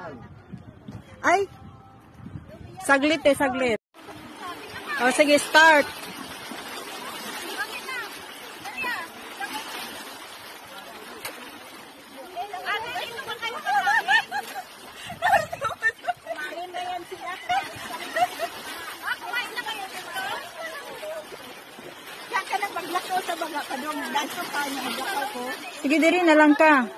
Ay! Saglit eh, saglit. O, sige, start. Sige, diri na lang ka.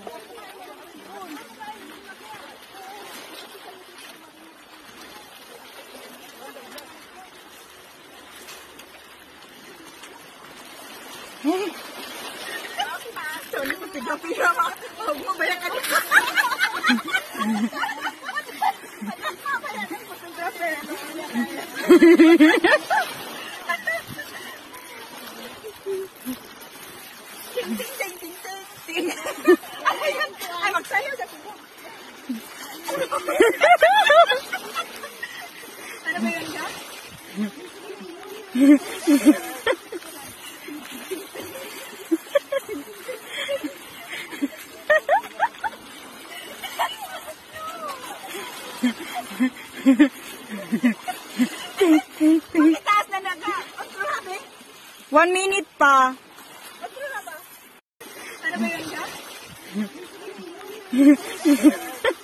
Ay, magsayaw sa tubo. Ano ba yun ka? Pagkitaas na naga. 1 minute pa. Ano ba yun ka?